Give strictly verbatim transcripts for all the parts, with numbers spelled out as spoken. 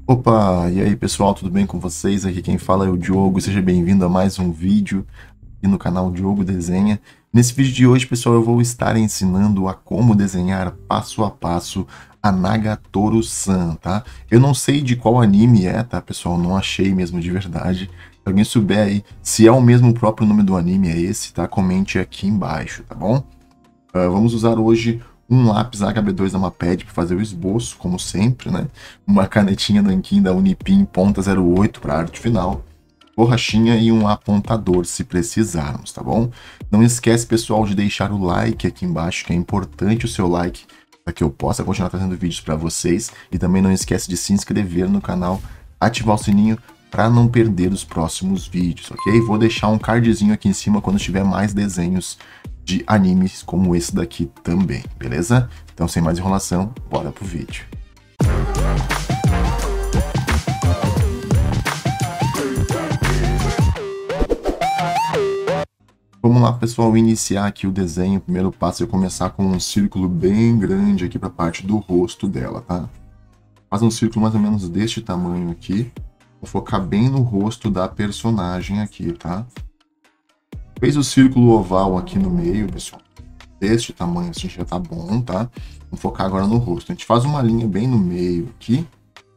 Opa, e aí pessoal, tudo bem com vocês? Aqui quem fala é o Diogo, seja bem-vindo a mais um vídeo aqui no canal Diogo Desenha. Nesse vídeo de hoje, pessoal, eu vou estar ensinando a como desenhar passo a passo a Nagatoro-san, tá? Eu não sei de qual anime é, tá, pessoal? Não achei mesmo de verdade. Se alguém souber aí, se é o mesmo próprio nome do anime, é esse, tá? Comente aqui embaixo, tá bom? Uh, vamos usar hoje um lápis H B dois da Maped para fazer o esboço, como sempre, né? Uma canetinha Nankin da Unipin ponta zero oito para a arte final, borrachinha e um apontador se precisarmos, tá bom? Não esquece, pessoal, de deixar o like aqui embaixo, que é importante o seu like para que eu possa continuar trazendo vídeos para vocês. E também não esquece de se inscrever no canal, ativar o sininho para não perder os próximos vídeos, ok? Vou deixar um cardzinho aqui em cima quando tiver mais desenhos de animes como esse daqui também, beleza? Então, sem mais enrolação, bora pro vídeo. Vamos lá, pessoal, iniciar aqui o desenho. O primeiro passo é começar com um círculo bem grande aqui para a parte do rosto dela, tá? Faz um círculo mais ou menos deste tamanho aqui. Vou focar bem no rosto da personagem aqui, tá? Fez o círculo oval aqui no meio, pessoal. Deste tamanho assim já tá bom, tá? Vamos focar agora no rosto. A gente faz uma linha bem no meio aqui.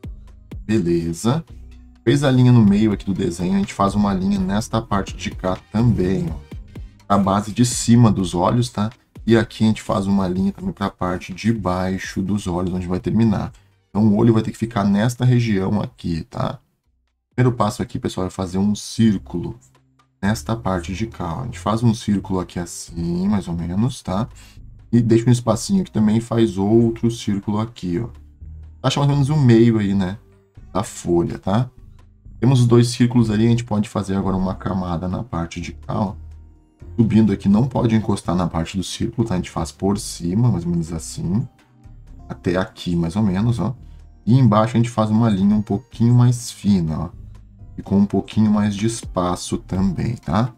Beleza. Fez a linha no meio aqui do desenho, a gente faz uma linha nesta parte de cá também, ó. A base de cima dos olhos, tá? E aqui a gente faz uma linha também para a parte de baixo dos olhos, onde vai terminar. Então o olho vai ter que ficar nesta região aqui, tá? Primeiro passo aqui, pessoal, é fazer um círculo nesta parte de cá, ó. A gente faz um círculo aqui assim, mais ou menos, tá? E deixa um espacinho aqui também e faz outro círculo aqui, ó. Acha mais ou menos o meio aí, né? Da folha, tá? Temos os dois círculos ali, a gente pode fazer agora uma camada na parte de cá, ó. Subindo aqui, não pode encostar na parte do círculo, tá? A gente faz por cima, mais ou menos assim. Até aqui, mais ou menos, ó. E embaixo a gente faz uma linha um pouquinho mais fina, ó. E com um pouquinho mais de espaço também, tá?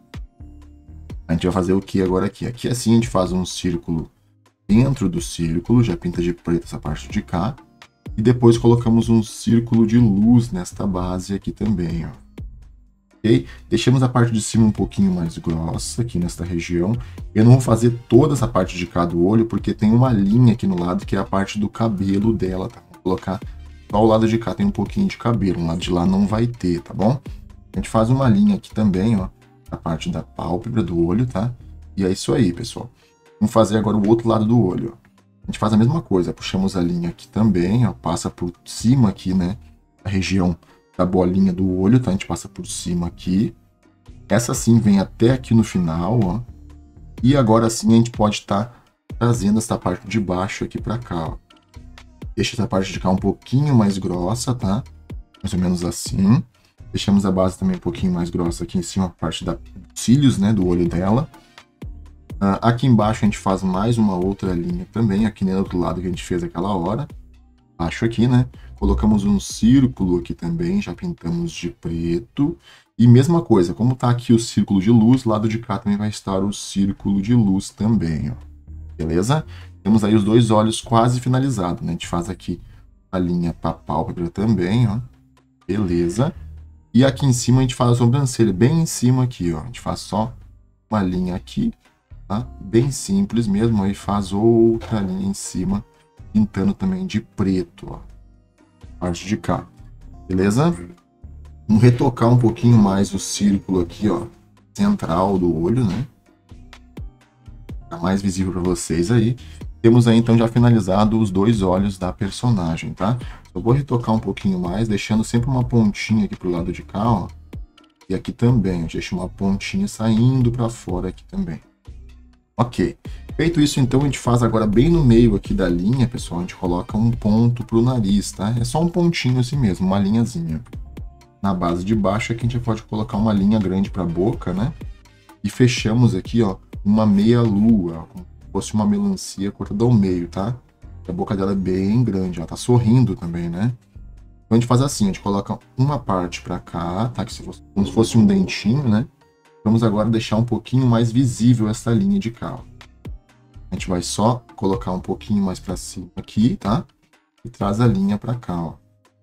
A gente vai fazer o que agora aqui? Aqui assim a gente faz um círculo dentro do círculo, já pinta de preto essa parte de cá. E depois colocamos um círculo de luz nesta base aqui também, ó. Ok? Deixamos a parte de cima um pouquinho mais grossa aqui nesta região. Eu não vou fazer toda essa parte de cá do olho, porque tem uma linha aqui no lado que é a parte do cabelo dela, tá? Vou colocar só o lado de cá tem um pouquinho de cabelo, o lado de lá não vai ter, tá bom? A gente faz uma linha aqui também, ó, a parte da pálpebra do olho, tá? E é isso aí, pessoal. Vamos fazer agora o outro lado do olho, ó. A gente faz a mesma coisa, puxamos a linha aqui também, ó, passa por cima aqui, né, a região da bolinha do olho, tá? A gente passa por cima aqui. Essa sim vem até aqui no final, ó. E agora sim a gente pode estar tá trazendo essa parte de baixo aqui para cá, ó. Deixa essa parte de cá um pouquinho mais grossa, tá? Mais ou menos assim. Deixamos a base também um pouquinho mais grossa aqui em cima, a parte da cílios, né, do olho dela. Uh, aqui embaixo a gente faz mais uma outra linha também, aqui no outro lado que a gente fez aquela hora. Acho aqui, né? Colocamos um círculo aqui também, já pintamos de preto. E mesma coisa, como tá aqui o círculo de luz, lado de cá também vai estar o círculo de luz também, ó. Beleza? Temos aí os dois olhos quase finalizados, né? A gente faz aqui a linha para a pálpebra também, ó. Beleza. E aqui em cima a gente faz a sobrancelha, bem em cima aqui, ó. A gente faz só uma linha aqui, tá? Bem simples mesmo, aí faz outra linha em cima, pintando também de preto, ó. Parte de cá. Beleza? Vamos retocar um pouquinho mais o círculo aqui, ó. Central do olho, né? Tá mais visível para vocês aí. Temos aí então já finalizado os dois olhos da personagem, tá? Eu vou retocar um pouquinho mais, deixando sempre uma pontinha aqui pro lado de cá, ó. E aqui também, deixa uma pontinha saindo para fora aqui também. Ok. Feito isso, então, a gente faz agora bem no meio aqui da linha, pessoal, a gente coloca um ponto pro nariz, tá? É só um pontinho assim mesmo, uma linhazinha. Na base de baixo aqui a gente pode colocar uma linha grande para a boca, né? E fechamos aqui, ó, uma meia lua, como se fosse uma melancia cortada ao meio, tá? A boca dela é bem grande, ela tá sorrindo também, né? Então a gente faz assim, a gente coloca uma parte para cá, tá? Que se fosse, como se fosse um dentinho, né? Vamos agora deixar um pouquinho mais visível essa linha de cá, ó. A gente vai só colocar um pouquinho mais para cima aqui, tá? E traz a linha para cá, ó.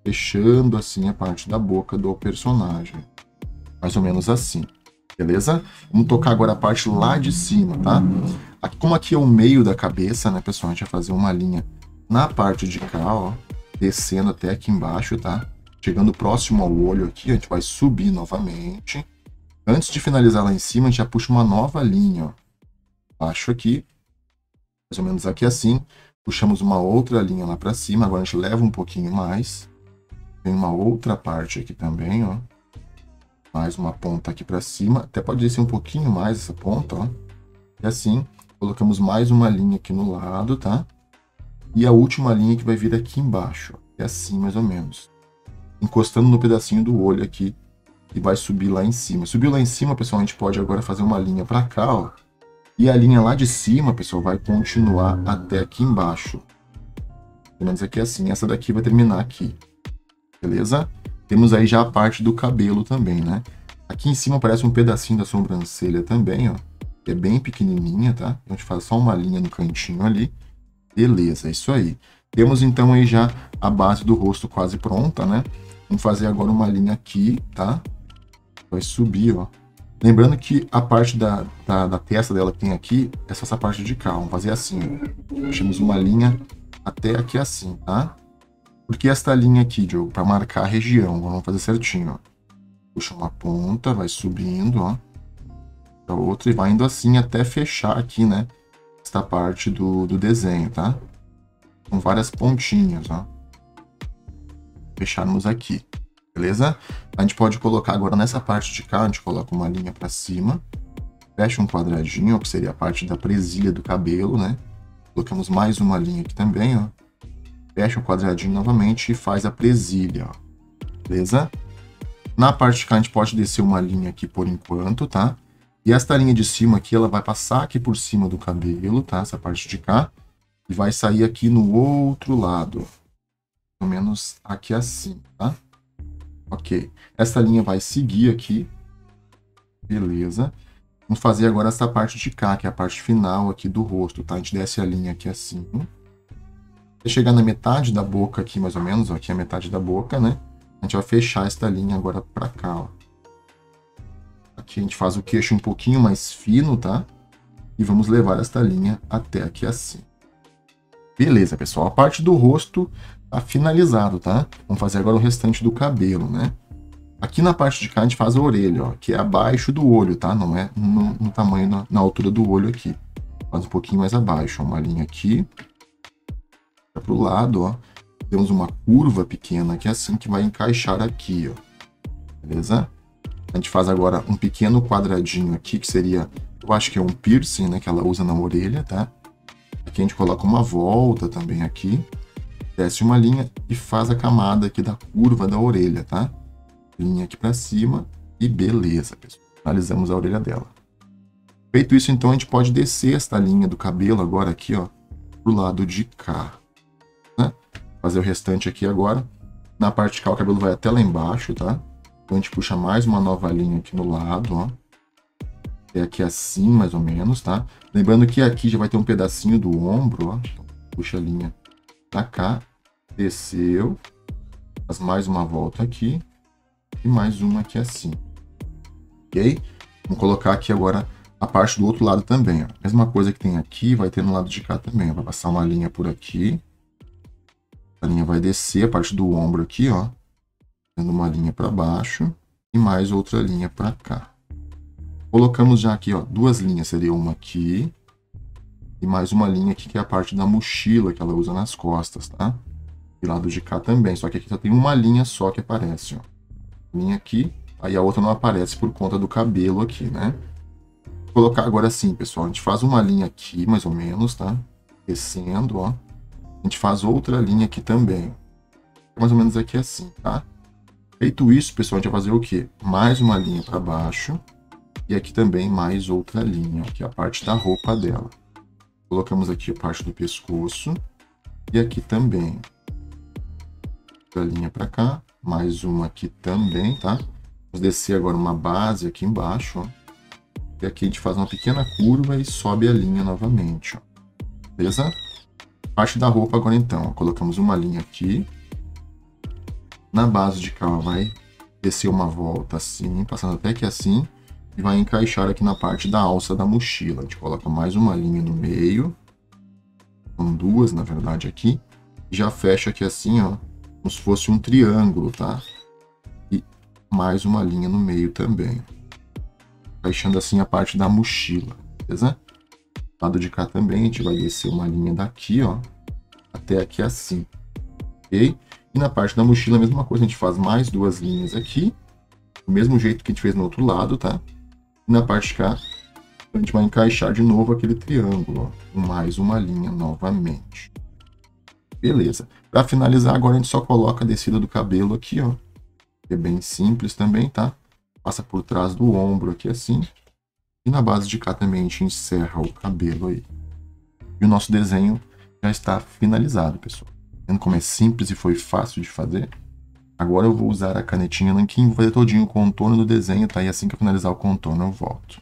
fechando assim a parte da boca do personagem. Mais ou menos assim, beleza? Vamos tocar agora a parte lá de cima, tá? Aqui, como aqui é o meio da cabeça, né, pessoal? A gente vai fazer uma linha na parte de cá, ó, descendo até aqui embaixo, tá? Chegando próximo ao olho aqui, a gente vai subir novamente. Antes de finalizar lá em cima, a gente já puxa uma nova linha, ó. Baixo aqui, mais ou menos aqui assim. Puxamos uma outra linha lá para cima, agora a gente leva um pouquinho mais. Tem uma outra parte aqui também, ó. Mais uma ponta aqui para cima, até pode descer um pouquinho mais essa ponta, ó. E assim, colocamos mais uma linha aqui no lado, tá? E a última linha que vai vir aqui embaixo, ó. É assim, mais ou menos. Encostando no pedacinho do olho aqui, e vai subir lá em cima. Subiu lá em cima, pessoal, a gente pode agora fazer uma linha para cá, ó. E a linha lá de cima, pessoal, vai continuar até aqui embaixo. Pelo menos aqui assim. Essa daqui vai terminar aqui. Beleza? Temos aí já a parte do cabelo também, né? Aqui em cima aparece um pedacinho da sobrancelha também, ó. Que é bem pequenininha, tá? A gente faz só uma linha no cantinho ali. Beleza, é isso aí. Temos então aí já a base do rosto quase pronta, né? Vamos fazer agora uma linha aqui, tá? Vai subir, ó. Lembrando que a parte da, da, da testa dela que tem aqui, é só essa parte de cá. Vamos fazer assim, ó. Puxamos uma linha até aqui assim, tá? Porque esta linha aqui, Diogo, para marcar a região, vamos fazer certinho, ó. Puxa uma ponta, vai subindo, ó. Para outra e vai indo assim até fechar aqui, né? Esta parte do, do desenho, tá? Com várias pontinhas, ó. Fecharmos aqui. Beleza? A gente pode colocar agora nessa parte de cá, a gente coloca uma linha para cima, fecha um quadradinho, que seria a parte da presilha do cabelo, né? Colocamos mais uma linha aqui também, ó. Fecha o quadradinho novamente e faz a presilha, ó. Beleza? Na parte de cá a gente pode descer uma linha aqui por enquanto, tá? E esta linha de cima aqui, ela vai passar aqui por cima do cabelo, tá? Essa parte de cá. E vai sair aqui no outro lado. Pelo menos aqui assim, tá? Ok, essa linha vai seguir aqui, beleza. Vamos fazer agora essa parte de cá, que é a parte final aqui do rosto, tá? A gente desce a linha aqui assim. Até chegar na metade da boca aqui, mais ou menos, ó, aqui é a metade da boca, né? A gente vai fechar esta linha agora pra cá, ó. Aqui a gente faz o queixo um pouquinho mais fino, tá? E vamos levar esta linha até aqui assim. Beleza, pessoal, a parte do rosto tá finalizado, tá? Vamos fazer agora o restante do cabelo, né? Aqui na parte de cá a gente faz a orelha, ó, que é abaixo do olho, tá? Não é no, no tamanho, na, na altura do olho aqui. Faz um pouquinho mais abaixo, ó, uma linha aqui. Para pro lado, ó. Temos uma curva pequena aqui assim que vai encaixar aqui, ó. Beleza? A gente faz agora um pequeno quadradinho aqui, que seria, eu acho que é um piercing, né? Que ela usa na orelha, tá? Aqui a gente coloca uma volta também aqui. Desce uma linha e faz a camada aqui da curva da orelha, tá? Linha aqui para cima e beleza, pessoal. Finalizamos a orelha dela. Feito isso, então, a gente pode descer esta linha do cabelo agora aqui, ó, pro lado de cá, né? Fazer o restante aqui agora. Na parte de cá o cabelo vai até lá embaixo, tá? Então a gente puxa mais uma nova linha aqui no lado, ó. É aqui assim, mais ou menos, tá? Lembrando que aqui já vai ter um pedacinho do ombro, ó. Então, puxa a linha pra cá. Desceu, faz mais uma volta aqui e mais uma aqui assim, ok? Vamos colocar aqui agora a parte do outro lado também, ó. Mesma coisa que tem aqui, vai ter no lado de cá também, ó. Vai passar uma linha por aqui, a linha vai descer a parte do ombro aqui, ó, dando uma linha para baixo e mais outra linha para cá. Colocamos já aqui, ó, duas linhas, seria uma aqui e mais uma linha aqui que é a parte da mochila que ela usa nas costas, tá? E lado de cá também, só que aqui só tem uma linha só que aparece, ó. Linha aqui, aí a outra não aparece por conta do cabelo aqui, né? Vou colocar agora assim, pessoal, a gente faz uma linha aqui, mais ou menos, tá? Descendo, ó. A gente faz outra linha aqui também. Mais ou menos aqui assim, tá? Feito isso, pessoal, a gente vai fazer o quê? Mais uma linha para baixo. E aqui também mais outra linha, que é a parte da roupa dela. Colocamos aqui a parte do pescoço. E aqui também. Outra linha para cá, mais uma aqui também, tá? Vamos descer agora uma base aqui embaixo, ó. E aqui a gente faz uma pequena curva e sobe a linha novamente, ó. Beleza? Parte da roupa agora então, ó. Colocamos uma linha aqui. Na base de cá, ó, vai descer uma volta assim, passando até aqui assim, e vai encaixar aqui na parte da alça da mochila. A gente coloca mais uma linha no meio, com duas, na verdade, aqui, e já fecha aqui assim, ó, como se fosse um triângulo, tá? E mais uma linha no meio também, encaixando assim a parte da mochila, beleza? Do lado de cá também a gente vai descer uma linha daqui, ó, até aqui assim, ok? E na parte da mochila a mesma coisa, a gente faz mais duas linhas aqui, do mesmo jeito que a gente fez no outro lado, tá? E na parte de cá a gente vai encaixar de novo aquele triângulo, ó, com mais uma linha novamente. Beleza. Para finalizar agora a gente só coloca a descida do cabelo aqui, ó, que é bem simples também, tá? Passa por trás do ombro aqui assim. E na base de cá também a gente encerra o cabelo aí. E o nosso desenho já está finalizado, pessoal. Vendo como é simples e foi fácil de fazer? Agora eu vou usar a canetinha nanquim, vou fazer todinho o contorno do desenho, tá? E assim que eu finalizar o contorno eu volto.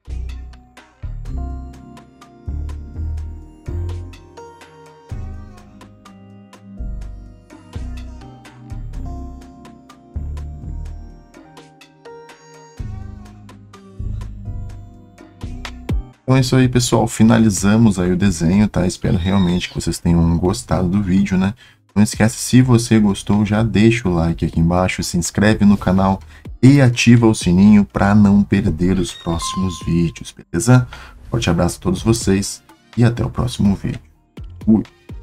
Então é isso aí, pessoal. Finalizamos aí o desenho, tá? Espero realmente que vocês tenham gostado do vídeo, né? Não esquece, se você gostou, já deixa o like aqui embaixo, se inscreve no canal e ativa o sininho para não perder os próximos vídeos, beleza? Forte abraço a todos vocês e até o próximo vídeo. Fui!